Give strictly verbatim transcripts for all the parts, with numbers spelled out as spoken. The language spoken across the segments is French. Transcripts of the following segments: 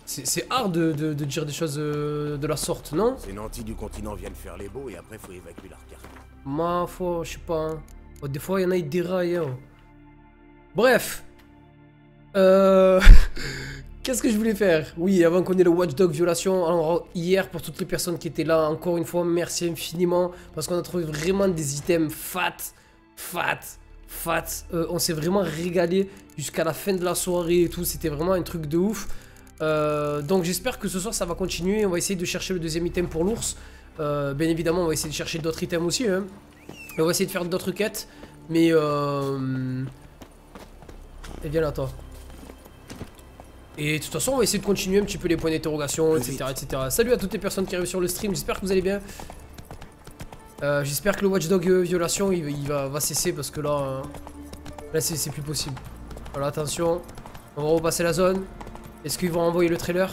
C'est hard de, de, de dire des choses euh, de la sorte, non? Ces nantis du continent viennent faire les beaux et après faut évacuer leur carte. Ma foi, je sais pas. Hein. Oh, des fois, il y en a, ils déraillent. Hein. Bref. Euh... Qu'est-ce que je voulais faire? Oui, avant qu'on ait le Watchdog violation, alors hier, pour toutes les personnes qui étaient là, encore une fois, merci infiniment. Parce qu'on a trouvé vraiment des items fat, fat, fat. Euh, on s'est vraiment régalé jusqu'à la fin de la soirée et tout. C'était vraiment un truc de ouf. Euh, donc j'espère que ce soir ça va continuer. On va essayer de chercher le deuxième item pour l'ours. Euh, bien évidemment, on va essayer de chercher d'autres items aussi. Hein. Et on va essayer de faire d'autres quêtes. Mais euh... Et viens là, toi. Et de toute façon, on va essayer de continuer un petit peu les points d'interrogation, et cetera, et cetera. Salut à toutes les personnes qui arrivent sur le stream. J'espère que vous allez bien. Euh, J'espère que le Watchdog euh, violation il, il va, va cesser parce que là, euh, là c'est plus possible. Voilà, attention. On va repasser la zone. Est-ce qu'ils vont envoyer le trailer?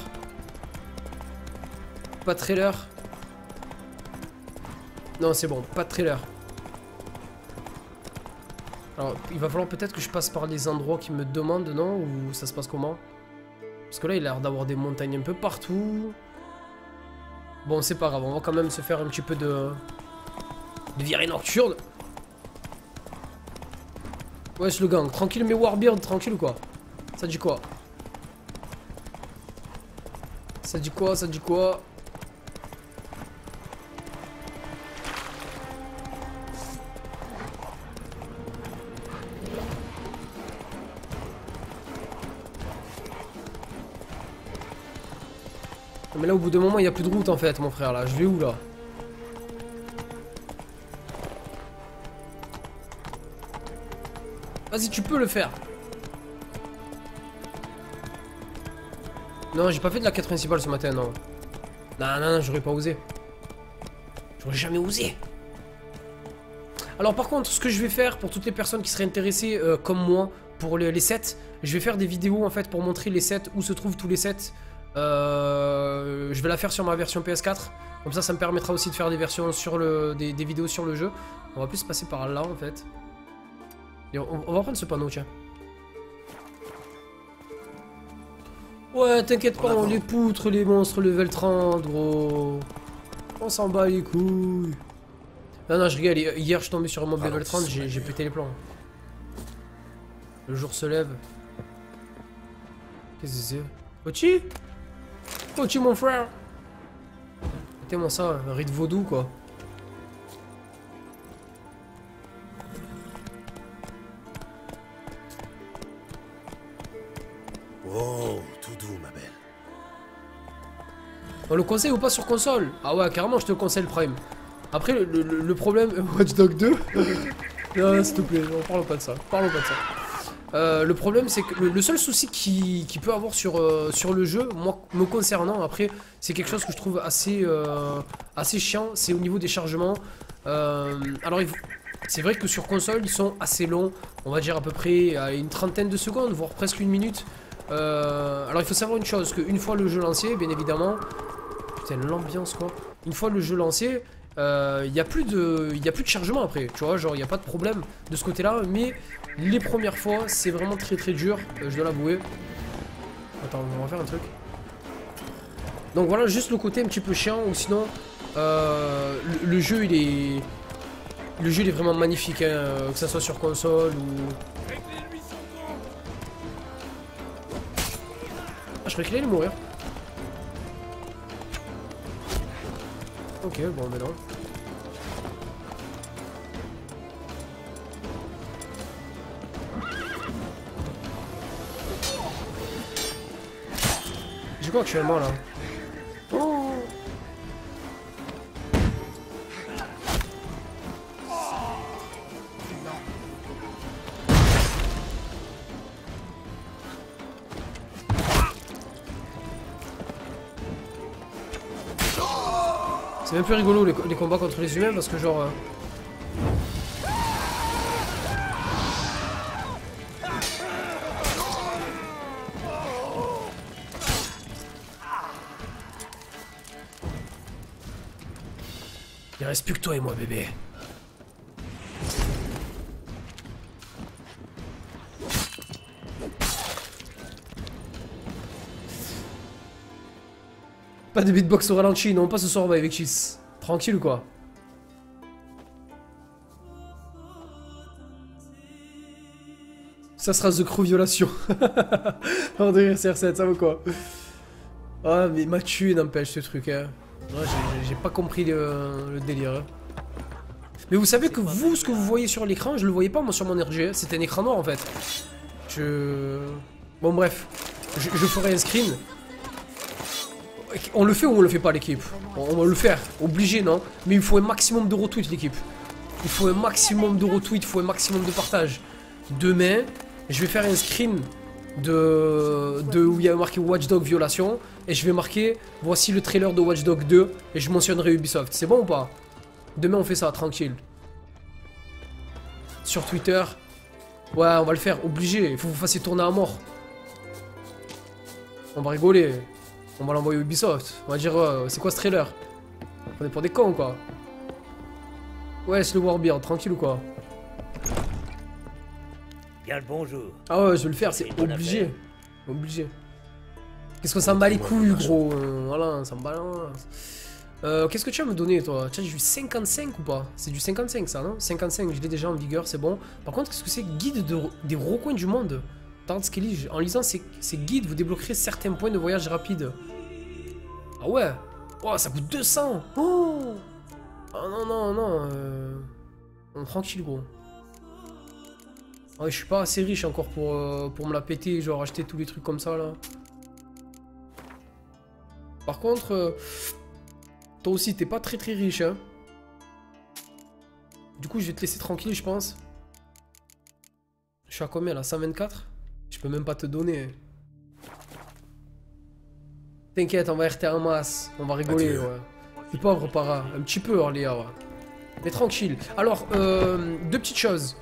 Pas de trailer. Non, c'est bon, pas de trailer. Alors, il va falloir peut-être que je passe par les endroits qui me demandent, non? Ou ça se passe comment? Parce que là, il a l'air d'avoir des montagnes un peu partout. Bon, c'est pas grave, on va quand même se faire un petit peu de... de virée nocturne. Wesh le gang, tranquille mes Warbeard, tranquille ou quoi? Ça dit quoi? Ça dit quoi? Ça dit quoi? Mais là au bout d'un moment il n'y a plus de route en fait mon frère là. Je vais où là? Vas-y tu peux le faire. Non j'ai pas fait de la quête principale ce matin non. Non non non j'aurais pas osé. J'aurais jamais osé. Alors par contre ce que je vais faire pour toutes les personnes qui seraient intéressées euh, comme moi pour les, les sets, je vais faire des vidéos en fait pour montrer les sets, où se trouvent tous les sets. Euh, je vais la faire sur ma version P S quatre. Comme ça ça me permettra aussi de faire des versions sur le des, des vidéos sur le jeu. On va plus passer par là en fait. Et on, on va prendre ce panneau tiens. Ouais t'inquiète pas, les poutres, les monstres level trente gros. On s'en bat les couilles. Non non je rigole, hier je suis tombé sur un mob level trente, j'ai pété les plombs. Le jour se lève. Qu'est-ce que c'est? Ochi? Ochi mon frère. Mettez-moi ça, un rite vaudou quoi. Oh, tout doux ma belle. On le conseille ou pas sur console? Ah ouais carrément je te conseille le Prime. Après le, le, le problème... Watch Dogs deux. Non s'il te plaît, non, parlons pas de ça. Parlons pas de ça. Euh, le problème c'est que le, le seul souci qu'il qui peut avoir sur, euh, sur le jeu, moi me concernant, après c'est quelque chose que je trouve assez, euh, assez chiant, c'est au niveau des chargements. Euh, alors c'est vrai que sur console ils sont assez longs, on va dire à peu près à une trentaine de secondes, voire presque une minute. Euh, alors il faut savoir une chose, qu'une fois le jeu lancé, bien évidemment, putain l'ambiance quoi, une fois le jeu lancé, il euh, n'y a plus de il y a plus de chargement après, tu vois, genre il n'y a pas de problème de ce côté là, mais les premières fois c'est vraiment très très dur, euh, je dois l'avouer. Attends, on va faire un truc. Donc voilà, juste le côté un petit peu chiant, ou sinon euh, le, le jeu il est le jeu il est vraiment magnifique, hein, que ça soit sur console ou... Ah, je croyais qu'il allait mourir. Ok, bon, mais non. J'ai quoi actuellement là? Oh. C'est même plus rigolo les, les combats contre les humains parce que genre... Euh... Il reste plus que toi et moi bébé. Pas de beatbox au ralenti, non, pas ce soir, on va avec Cheese. Tranquille ou quoi? Ça sera The Crew Violation. On dirait C R sept, ça vaut quoi? Ah, mais il m'a tué, n'empêche, ce truc, hein. Ouais, j'ai pas compris le, le délire. Hein. Mais vous savez que vous, ce que vous voyez sur l'écran, je le voyais pas moi sur mon R G. C'était un écran noir en fait. Je... Bon bref, je, je ferai un screen. On le fait ou on le fait pas l'équipe? On va le faire, obligé non? Mais il faut un maximum de retweets l'équipe. Il faut un maximum de retweets, il faut un maximum de partage. Demain, je vais faire un screen de, de où il y a marqué Watch Dogs Violation. Et je vais marquer, voici le trailer de Watch Dogs deux. Et je mentionnerai Ubisoft. C'est bon ou pas? Demain on fait ça, tranquille. Sur Twitter. Ouais, on va le faire, obligé. Il faut que vous fassiez tourner à mort. On va rigoler. On va l'envoyer à Ubisoft. On va dire, euh, c'est quoi ce trailer? On est pour des cons quoi. Ouais, c'est le Warbeard, tranquille ou quoi? Bien le bonjour. Ah ouais, je vais le faire, c'est obligé. Obligé. Qu'est-ce que ça me bat les couilles, gros? euh, Voilà, ça me balance. Euh, Qu'est-ce que tu vas me donner, toi? Tu as du cinquante-cinq ou pas? C'est du cinquante-cinq, ça, non? cinquante-cinq, je l'ai déjà en vigueur, c'est bon. Par contre, qu'est-ce que c'est? Guide de, des recoins du monde. Regarde ce qu'il lit. En lisant ces, ces guides, vous débloquerez certains points de voyage rapide. Ah ouais? Oh, ça coûte deux cents. Oh! Ah non, non, non. Euh... non tranquille, gros. Ouais, je suis pas assez riche encore pour, euh, pour me la péter, genre acheter tous les trucs comme ça, là. Par contre... Euh... toi aussi, t'es pas très très riche, hein. Du coup, je vais te laisser tranquille, je pense. Je suis à combien là? cent vingt-quatre? Je peux même pas te donner. T'inquiète, on va R T en masse. On va rigoler, Adieu. Ouais. T'es pauvre, para. Un petit peu, Orléa, ouais. Mais tranquille. Alors, euh, deux petites choses.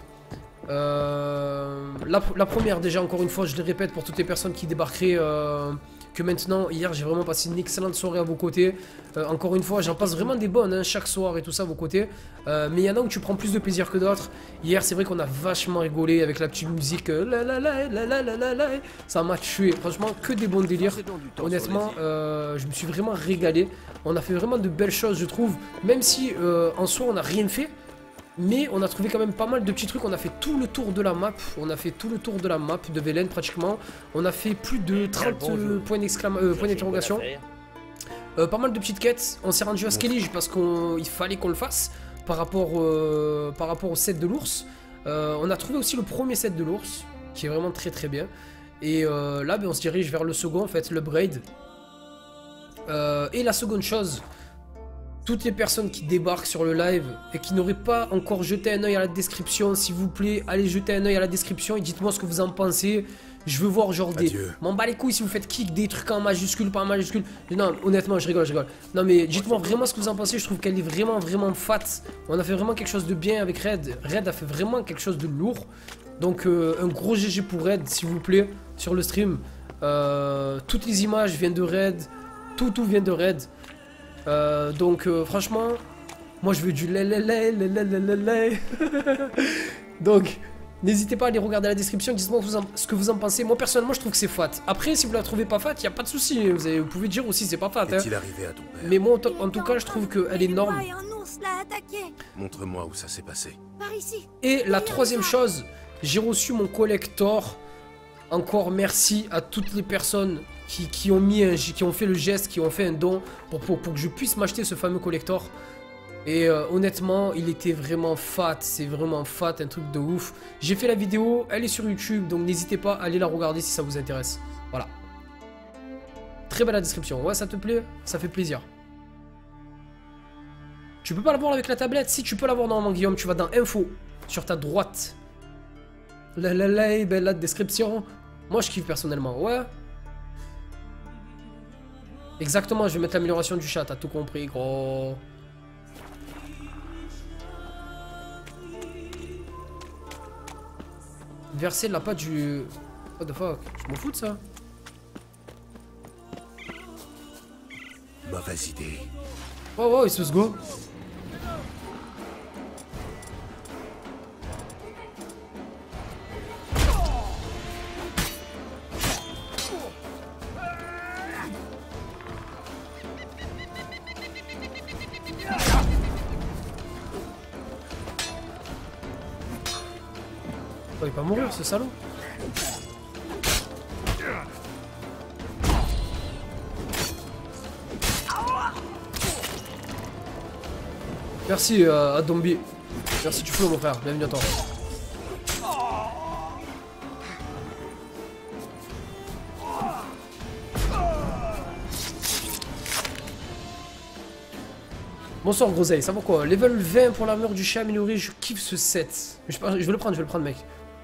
Euh, la, la première, déjà, encore une fois, je le répète pour toutes les personnes qui débarqueraient... Euh, que maintenant, hier j'ai vraiment passé une excellente soirée à vos côtés. Euh, encore une fois, j'en passe vraiment des bonnes hein, chaque soir et tout ça à vos côtés. Euh, mais il y en a où tu prends plus de plaisir que d'autres. Hier, c'est vrai qu'on a vachement rigolé avec la petite musique. Euh, la, la, la, la, la, la, la, la. Ça m'a tué. Franchement, que des bons délires. Honnêtement, euh, je me suis vraiment régalé. On a fait vraiment de belles choses, je trouve. Même si euh, en soi, on n'a rien fait. Mais on a trouvé quand même pas mal de petits trucs. On a fait tout le tour de la map. On a fait tout le tour de la map de Velen pratiquement. On a fait plus de trente euh, points d'interrogation. Euh, pas mal de petites quêtes. On s'est rendu à Skellige parce qu'il fallait qu'on le fasse par rapport, euh, par rapport au set de l'ours. Euh, on a trouvé aussi le premier set de l'ours qui est vraiment très très bien. Et euh, là, ben, on se dirige vers le second en fait, l'upgrade. Euh, et la seconde chose... toutes les personnes qui débarquent sur le live et qui n'auraient pas encore jeté un oeil à la description, s'il vous plaît, allez jeter un oeil à la description et dites-moi ce que vous en pensez. Je veux voir genre des... m'en bats les couilles si vous faites kick, des trucs en majuscule, pas en majuscule. Non, honnêtement, je rigole, je rigole. Non mais dites-moi vraiment ce que vous en pensez, je trouve qu'elle est vraiment, vraiment fat. On a fait vraiment quelque chose de bien avec Red. Red a fait vraiment quelque chose de lourd. Donc euh, un gros G G pour Red, s'il vous plaît, sur le stream. Euh, toutes les images viennent de Red. Tout, tout vient de Red. Euh, donc euh, franchement, moi je veux du lait, lait, lait, lait, lait, lait, lait. Donc n'hésitez pas à aller regarder la description, dites-moi ce que vous en pensez. Moi personnellement je trouve que c'est fat. Après si vous la trouvez pas fat, il n'y a pas de souci. Vous, vous pouvez dire aussi c'est pas fat hein. Arrivé à ton père? Mais moi en, en tout cas je trouve qu'elle est énorme. Montre-moi où ça s'est passé. Par ici. Et la troisième chose, j'ai reçu mon collector. Encore merci à toutes les personnes qui, qui ont mis un, qui ont fait le geste, qui ont fait un don pour, pour, pour que je puisse m'acheter ce fameux collector. Et euh, honnêtement, il était vraiment fat, c'est vraiment fat, un truc de ouf. J'ai fait la vidéo, elle est sur YouTube, donc n'hésitez pas à aller la regarder si ça vous intéresse. Voilà. Très belle la description. Ouais, ça te plaît? Ça fait plaisir. Tu peux pas l'avoir avec la tablette? Si, tu peux l'avoir normalement, Guillaume. Tu vas dans Info, sur ta droite. La la la, belle la description. Moi, je kiffe personnellement, ouais. Exactement, je vais mettre l'amélioration du chat, t'as tout compris, gros. Verser la pâte du... What the fuck? Je m'en fous de ça. Mauvaise idée. Oh, oh, let's go. il va pas mourir ce salaud. Merci euh, à Dombi. Merci du flow mon frère, bienvenue à toi. Bonsoir Groseille, ça va quoi? Level vingt pour l'armure du chat amélioré, je kiffe ce set. Je, je vais le prendre, je vais le prendre mec.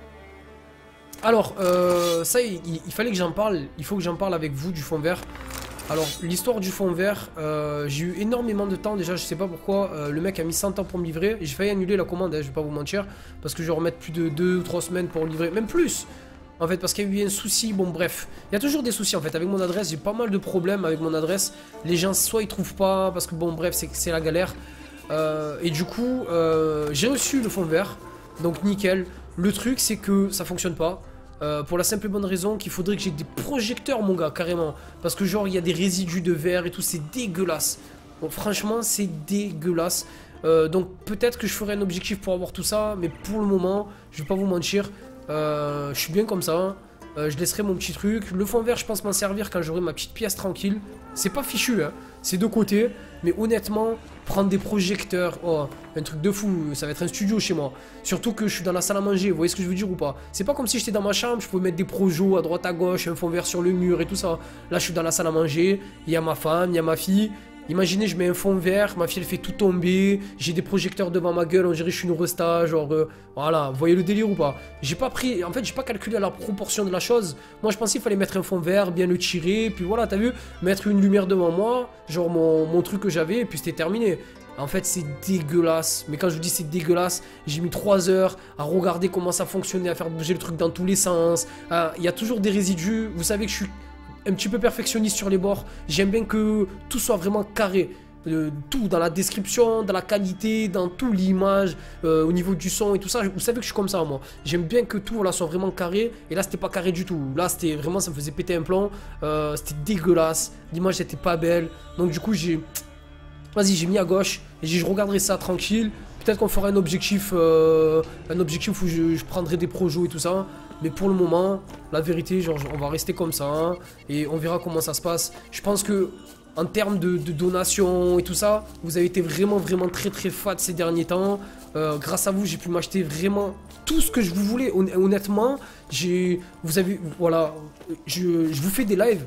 Alors, euh, ça il, il fallait que j'en parle, il faut que j'en parle avec vous du fond vert. Alors, l'histoire du fond vert, euh, j'ai eu énormément de temps déjà, je sais pas pourquoi, euh, le mec a mis cent ans pour me livrer. J'ai failli annuler la commande, hein, je vais pas vous mentir, parce que je vais remettre plus de deux ou trois semaines pour livrer, même plus. En fait, parce qu'il y a eu un souci, bon bref, il y a toujours des soucis en fait avec mon adresse, j'ai pas mal de problèmes avec mon adresse. Les gens, soit ils trouvent pas, parce que bon bref, c'est la galère. Euh, et du coup, euh, j'ai reçu le fond vert, donc nickel. Le truc, c'est que ça fonctionne pas. Euh, pour la simple et bonne raison qu'il faudrait que j'ai des projecteurs mon gars carrément. Parce que genre il y a des résidus de verre et tout, c'est dégueulasse. Donc franchement c'est dégueulasse. euh, Donc peut-être que je ferai un objectif pour avoir tout ça. Mais pour le moment je vais pas vous mentir, euh, je suis bien comme ça. euh, Je laisserai mon petit truc. Le fond vert je pense m'en servir quand j'aurai ma petite pièce tranquille. C'est pas fichu hein, c'est de côté. Mais honnêtement, prendre des projecteurs, oh, un truc de fou, ça va être un studio chez moi. Surtout que je suis dans la salle à manger, vous voyez ce que je veux dire ou pas? C'est pas comme si j'étais dans ma chambre, je pouvais mettre des projos à droite à gauche, un fond vert sur le mur et tout ça. Là je suis dans la salle à manger, il y a ma femme, il y a ma fille. Imaginez, je mets un fond vert, ma fille elle fait tout tomber, j'ai des projecteurs devant ma gueule, on dirait que je suis une resta, genre euh, voilà, vous voyez le délire ou pas? J'ai pas pris, en fait j'ai pas calculé la proportion de la chose. Moi je pensais qu'il fallait mettre un fond vert, bien le tirer, puis voilà, t'as vu, mettre une lumière devant moi, genre mon, mon truc que j'avais, et puis c'était terminé. En fait c'est dégueulasse, mais quand je vous dis c'est dégueulasse, j'ai mis trois heures à regarder comment ça fonctionnait, à faire bouger le truc dans tous les sens. Il y a toujours des résidus, vous savez que je suis un petit peu perfectionniste sur les bords. J'aime bien que tout soit vraiment carré. Euh, tout dans la description, dans la qualité, dans tout l'image, euh, au niveau du son et tout ça. Vous savez que je suis comme ça moi. J'aime bien que tout voilà, soit vraiment carré. Et là c'était pas carré du tout. Là c'était vraiment, ça me faisait péter un plomb. euh, C'était dégueulasse. L'image était pas belle. Donc du coup j'ai... Vas-y, j'ai mis à gauche. Et j'ai dit je regarderai ça tranquille. Peut-être qu'on fera un objectif euh, un objectif où je, je prendrai des projos et tout ça. Mais pour le moment, la vérité, genre, on va rester comme ça, hein, et on verra comment ça se passe. Je pense que, en termes de, de donations et tout ça, vous avez été vraiment, vraiment très, très fat ces derniers temps. Euh, grâce à vous, j'ai pu m'acheter vraiment tout ce que je vous voulais. Honnêtement, j'ai, vous avez, voilà, je, je vous fais des lives,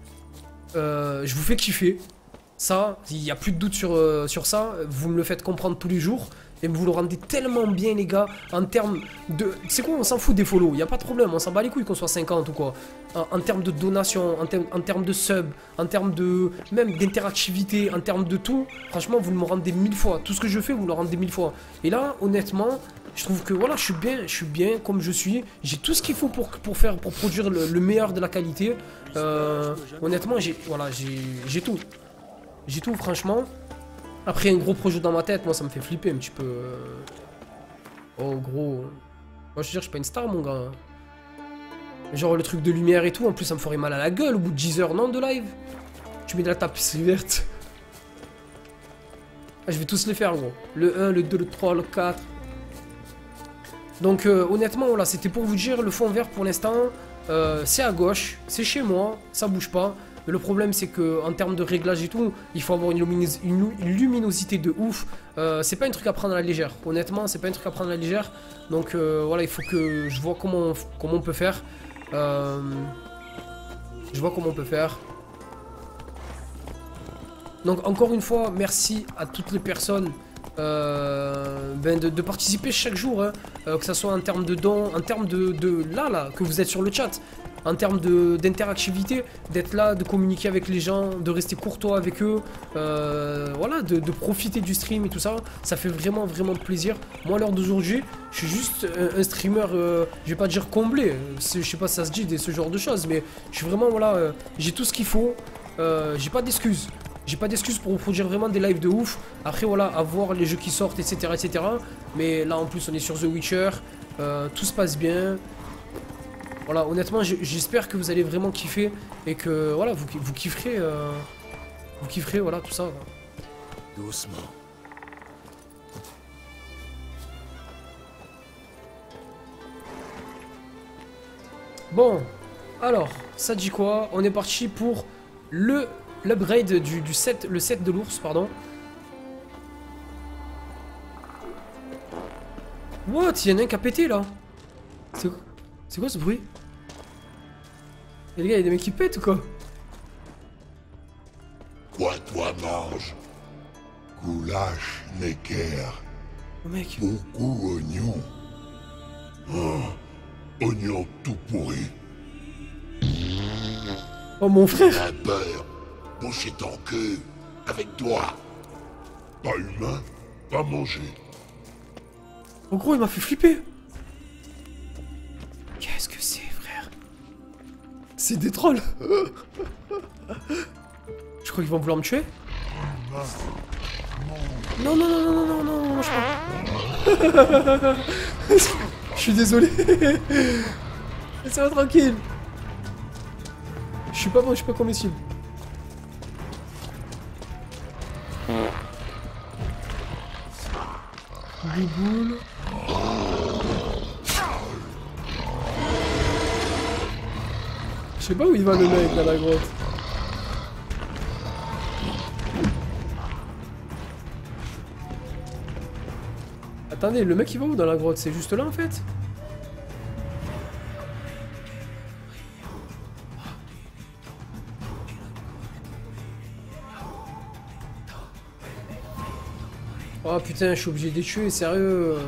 euh, je vous fais kiffer. Ça, il n'y a plus de doute sur, euh, sur ça. Vous me le faites comprendre tous les jours. Et vous le rendez tellement bien les gars. En termes de... C'est quoi, on s'en fout des follow. Il n'y a pas de problème, on s'en bat les couilles qu'on soit cinquante ou quoi. En, en termes de donation, en, termes, en termes de sub, en termes de... Même d'interactivité, en termes de tout. Franchement vous me rendez mille fois. Tout ce que je fais vous le rendez mille fois. Et là honnêtement je trouve que voilà, je suis bien, je suis bien comme je suis. J'ai tout ce qu'il faut pour, pour faire, pour produire le, le meilleur de la qualité. euh, Honnêtement j'ai voilà, j'ai tout. J'ai tout franchement. Après un gros projet dans ma tête, moi ça me fait flipper un petit peu. Oh gros. Moi je veux dire, je suis pas une star mon gars. Genre le truc de lumière et tout, en plus ça me ferait mal à la gueule au bout de dix heures, non, de live. Tu mets de la tapisserie verte. Ah, je vais tous les faire gros. Le un, le deux, le trois, le quatre. Donc euh, honnêtement voilà, c'était pour vous dire, le fond vert pour l'instant, euh, c'est à gauche, c'est chez moi, ça bouge pas. Mais le problème c'est que en termes de réglage et tout, il faut avoir une, luminos une luminosité de ouf. euh, C'est pas un truc à prendre à la légère. Honnêtement c'est pas un truc à prendre à la légère. Donc euh, voilà, il faut que je vois comment on, comment on peut faire. euh, Je vois comment on peut faire. Donc encore une fois, merci à toutes les personnes euh, ben de, de participer chaque jour, hein, euh, que ça soit en termes de dons, en termes de, de là là, que vous êtes sur le chat. En termes d'interactivité, d'être là, de communiquer avec les gens, de rester courtois avec eux, euh, voilà, de, de profiter du stream et tout ça, ça fait vraiment vraiment plaisir. Moi à l'heure d'aujourd'hui, je suis juste un, un streamer, euh, je vais pas dire comblé, je sais pas si ça se dit ce genre de choses, mais je suis vraiment voilà, euh, j'ai tout ce qu'il faut, euh, j'ai pas d'excuses. J'ai pas d'excuses pour vous produire vraiment des lives de ouf. Après voilà, à voir les jeux qui sortent, et cetera et cetera. Mais là en plus on est sur The Witcher, euh, tout se passe bien. Voilà, honnêtement, j'espère que vous allez vraiment kiffer et que voilà, vous, vous kifferez, euh, vous kifferez, voilà, tout ça. Doucement. Bon, alors, ça dit quoi? On est parti pour le l'upgrade du, du set, le set de l'ours, pardon. What? Il y en a un qui a pété là. C'est quoi, c'est quoi ce bruit? Et les gars, il y a des mecs qui pètent ou quoi? Quoi toi mange? Goulash, Necker, Oh mec. beaucoup oignon. Oh, oignon tout pourri. Oh mon frère. Un peur, boucher ton queue, avec toi. Pas humain, pas manger. En gros, il m'a fait flipper. Qu'est-ce que c'est, frère? C'est des trolls. Je crois qu'ils vont vouloir me tuer. Non, non, non, non, non, non, non, non, mange pas. Je suis désolé. Laissez-moi tranquille. Je suis pas bon, je suis pas comestible. Bouboule. Je sais pas où il va le mec dans la grotte. Attendez, le mec il va où dans la grotte? C'est juste là en fait? Oh putain, je suis obligé de les tuer, sérieux.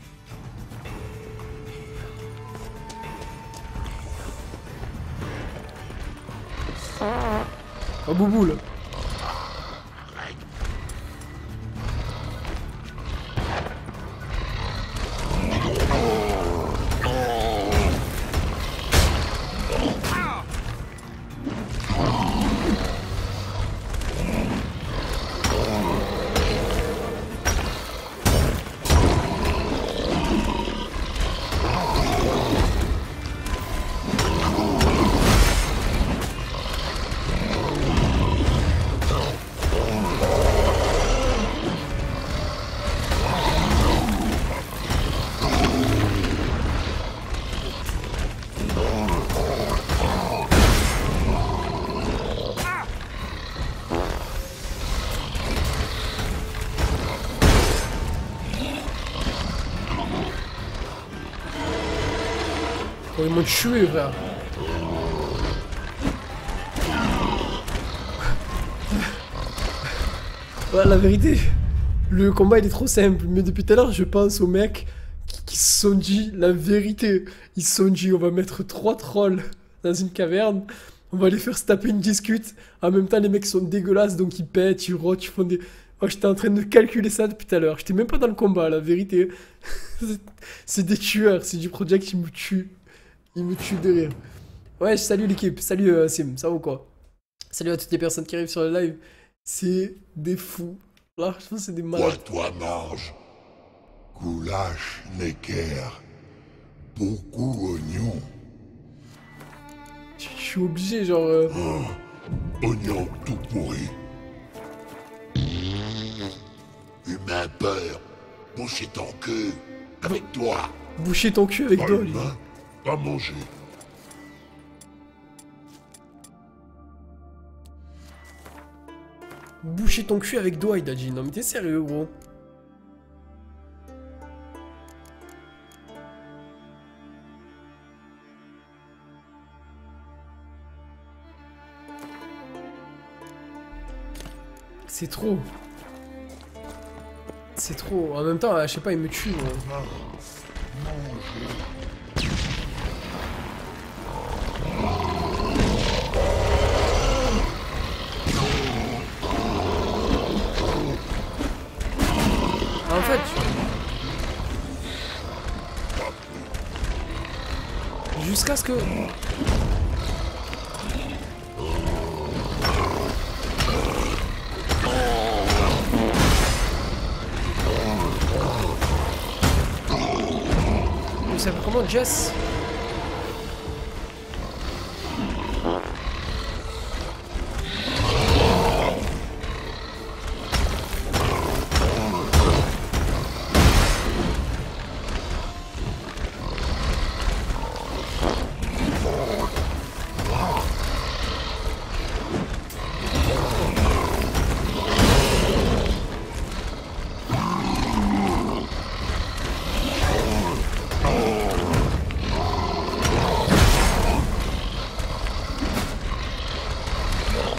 Oh bouboule. Oh, ils m'ont tué, frère. Ouais, la vérité, le combat il est trop simple, mais depuis tout à l'heure je pense aux mecs qui, qui se sont dit la vérité. Ils se sont dit on va mettre trois trolls dans une caverne, on va les faire se taper une discute. En même temps les mecs sont dégueulasses donc ils pètent, ils rotent, ils font des... Oh, j'étais en train de calculer ça depuis tout à l'heure, j'étais même pas dans le combat, la vérité. C'est des tueurs, c'est du project qui me tue. Il me tue de rire. Ouais, salut l'équipe, salut euh, Sim, ça va ou quoi? Salut à toutes les personnes qui arrivent sur le live. C'est des fous. Là, je pense que c'est des malades. Quoi toi mange? Goulash, Necker, beaucoup oignon. Je suis obligé, genre... Euh... Oh, oignon tout pourri. Humain peur, boucher ton queue, avec toi. Boucher ton cul avec Pas toi. humain, pas manger. Boucher ton cul avec doigt, il a dit. Non mais t'es sérieux, gros? C'est trop. C'est trop. En même temps, je sais pas, il me tue, gros. En fait, jusqu'à ce que... Vous savez comment Jess?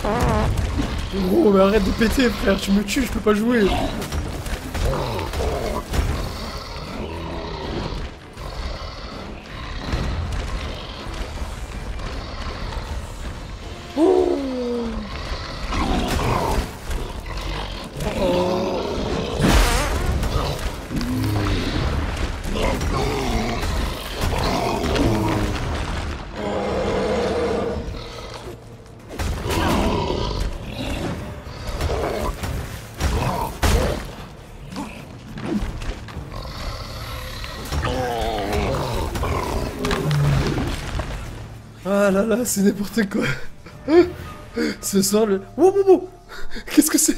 Gros, mais arrête de péter, frère, tu me tues, je peux pas jouer. Ah là là, c'est n'importe quoi. Ce soir, le... Wow, wow, wow. Qu'est-ce que c'est?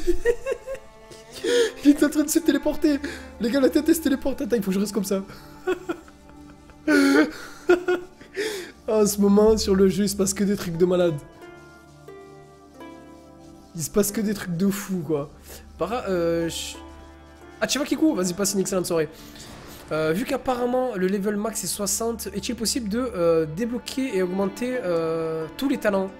Il est en train de se téléporter. Les gars, la tête, elle se téléporte. Attends, il faut que je reste comme ça. En ce moment, sur le jeu, il se passe que des trucs de malade. Il se passe que des trucs de fou, quoi. Para... Euh, je... Ah, tu vois Kikou? Vas-y, passe une excellente soirée. Euh, vu qu'apparemment le level max est soixante, est-il possible de euh, débloquer et augmenter euh, tous les talents?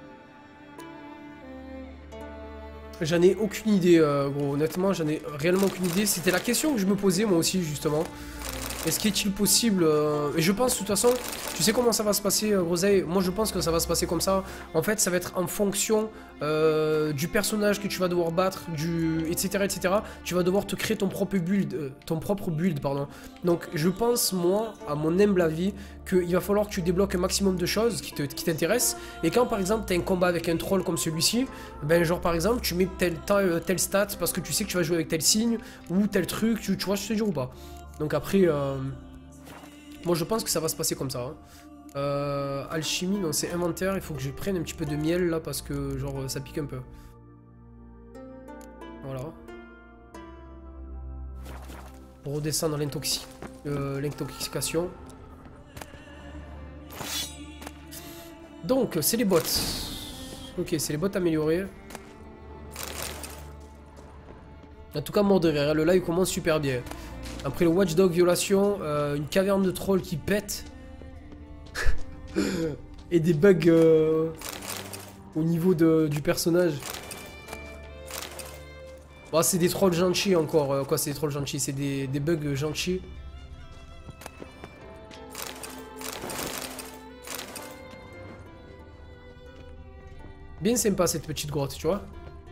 J'en ai aucune idée, euh, gros. Honnêtement, j'en ai réellement aucune idée. C'était la question que je me posais, moi aussi, justement. Est-ce qu'il est-il possible euh... Et je pense, de toute façon, tu sais comment ça va se passer, euh, Groseille? Moi, je pense que ça va se passer comme ça. En fait, ça va être en fonction euh, du personnage que tu vas devoir battre, du... et cetera, et cetera. Tu vas devoir te créer ton propre build, euh, ton propre build, pardon. Donc, je pense, moi, à mon humble avis, qu'il va falloir que tu débloques un maximum de choses qui t'intéressent. Et quand, par exemple, tu as un combat avec un troll comme celui-ci, ben, genre, par exemple, tu mets tel, tel, tel stat parce que tu sais que tu vas jouer avec tel signe ou tel truc, tu, tu vois, je te dis ou pas. Donc après, euh, moi je pense que ça va se passer comme ça. Hein. Euh, alchimie, non c'est inventaire, il faut que je prenne un petit peu de miel là parce que genre ça pique un peu. Voilà. Pour redescendre l'intoxi euh, l'intoxication. Donc c'est les bottes. Ok, c'est les bottes améliorées. En tout cas mort de rire, le live commence super bien. Après le Watchdog violation, euh, une caverne de trolls qui pète. Et des bugs euh, au niveau de, du personnage. Bon, c'est des trolls gentils encore. Euh, quoi, c'est des trolls gentils? C'est des, des bugs gentils. Bien sympa cette petite grotte, tu vois.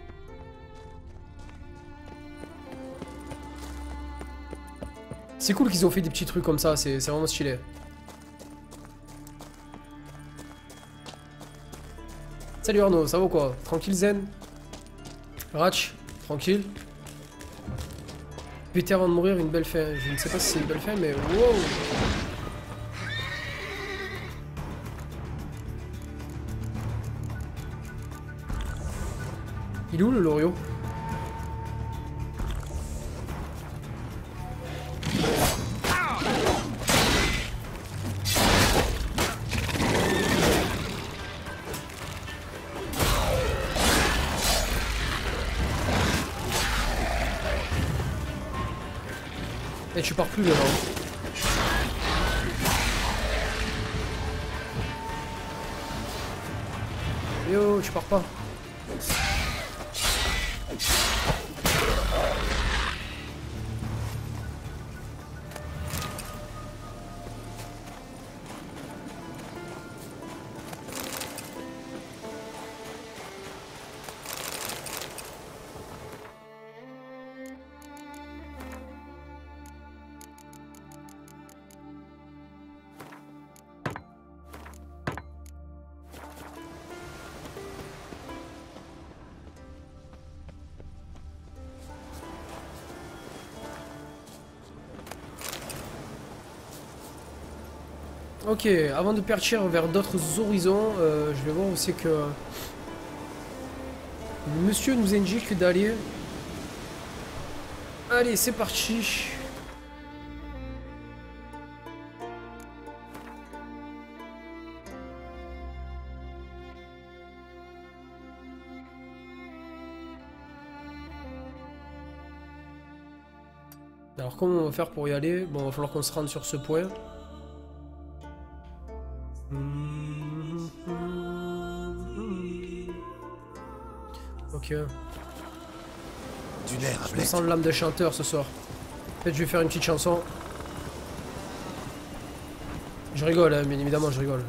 C'est cool qu'ils ont fait des petits trucs comme ça, c'est vraiment stylé. Salut Arnaud, ça va quoi? Tranquille zen? Ratch, tranquille. Péter avant de mourir, une belle fin. Je ne sais pas si c'est une belle fin, mais wow! Il est où le Loriot? Et tu pars plus là. Yo, tu pars pas. Ok, avant de partir vers d'autres horizons, euh, je vais voir où c'est que le monsieur nous indique d'aller. Allez, c'est parti. Alors comment on va faire pour y aller? Bon, il va falloir qu'on se rende sur ce point. Ok. Du nerf, Je me Ablette. sens l'âme de chanteur ce soir. Peut-être je vais faire une petite chanson. Je rigole, hein, bien évidemment, je rigole.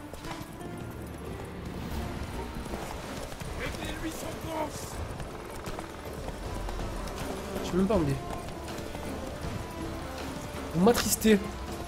Je sais même pas me dire. Vous m'attristez.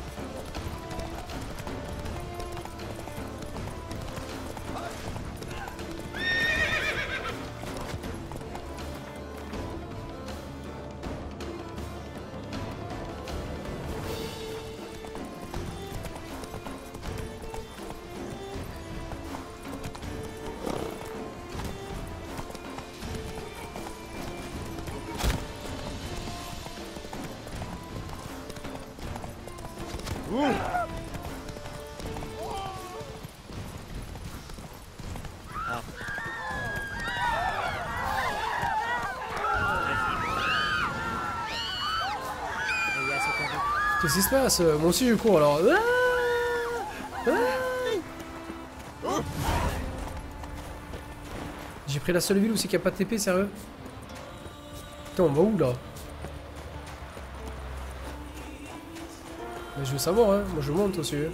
Qu'est-ce qui se passe? Moi aussi je cours alors. Ah ah J'ai pris la seule ville où c'est qu'il n'y a pas de T P, sérieux? Putain, on va où là? Mais je veux savoir, hein. Moi je monte aussi. Hein.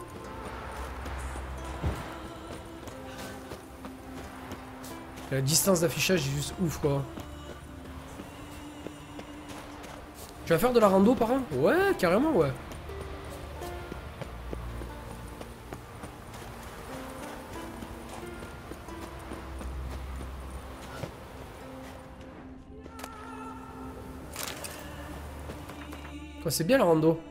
La distance d'affichage est juste ouf quoi. Tu vas faire de la rando par un? Ouais, carrément, ouais. Quoi, c'est bien la rando.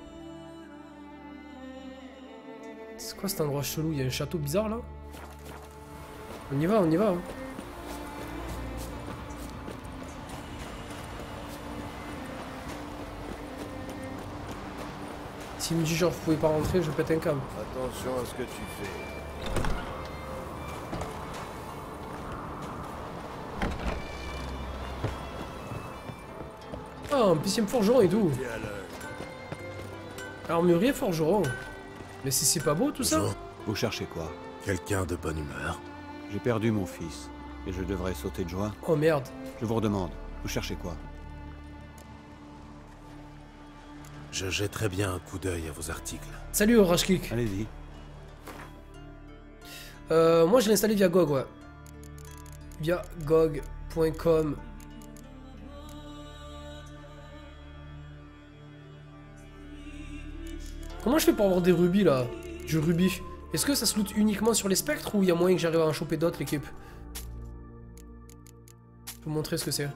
C'est quoi cet endroit chelou? Il y a un château bizarre là? On y va, on y va. Hein. S'il me dit genre vous pouvez pas rentrer, je pète un câble. Attention à ce que tu fais. Ah, un piscine forgeron et tout. T'es à l'heure. Armurier forgeron. Mais si c'est pas beau tout ça? Bonjour. Vous cherchez quoi? Quelqu'un de bonne humeur. J'ai perdu mon fils, et je devrais sauter de joie. Oh merde. Je vous redemande, vous cherchez quoi? Je jetterai bien un coup d'œil à vos articles. Salut Rashkik. Allez-y. Euh, moi je l'ai installé via G O G, ouais. Via G O G point com. Comment je fais pour avoir des rubis là? Du rubis. Est-ce que ça se loot uniquement sur les spectres ou il y a moyen que j'arrive à en choper d'autres l'équipe? Je vais vous montrer ce que c'est.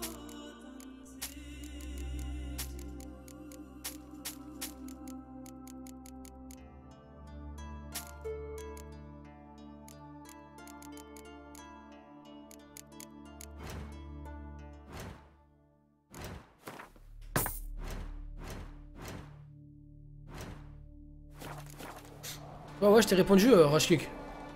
Ouais, ouais, je t'ai répondu, euh, Rashkik.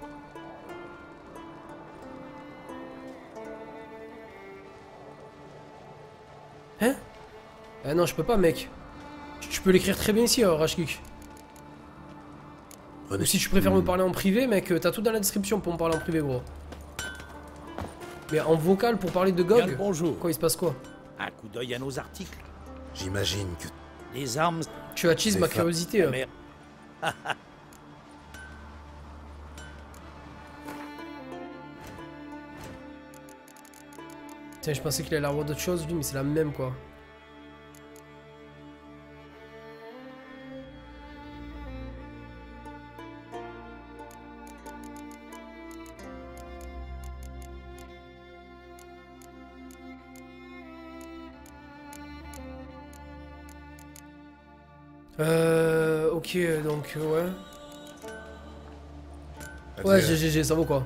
Hein? Ah non, je peux pas, mec. Tu peux l'écrire très bien ici, euh, Rashkik. Prenez. Ou si tu préfères me parler en privé, mec, t'as tout dans la description pour me parler en privé, gros. Mais en vocal pour parler de G O Bien G, le bonjour. quoi, il se passe quoi? Un coup d'œil à nos articles. J'imagine que Les armes, Tu attises C'est ma fa- curiosité. la euh. mer. Tiens, je pensais qu'il allait avoir d'autres choses, lui, mais c'est la même, quoi. Euh... Ok, donc, ouais. Ouais, G G G, ça vaut quoi?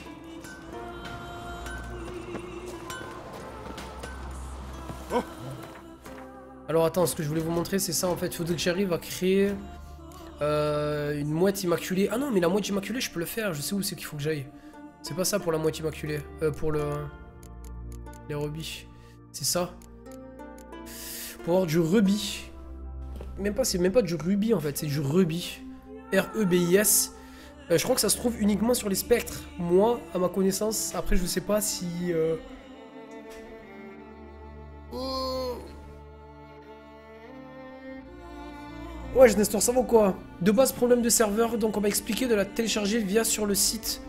Alors attends, ce que je voulais vous montrer, c'est ça en fait. Il faudrait que j'arrive à créer euh, une mouette immaculée. Ah non, mais la mouette immaculée, je peux le faire. Je sais où c'est qu'il faut que j'aille. C'est pas ça pour la mouette immaculée. Euh, pour le... les rubis. C'est ça. Pour avoir du rubis. Même pas, c'est même pas du rubis en fait, c'est du rubis. R E B I S. Euh, je crois que ça se trouve uniquement sur les spectres. Moi, à ma connaissance, après je sais pas si... Euh... Ouais, Nestor, ça va quoi? De base, problème de serveur, donc on m'a expliqué de la télécharger via sur le site.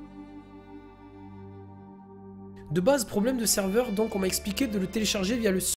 De base, problème de serveur, donc on m'a expliqué de le télécharger via le site.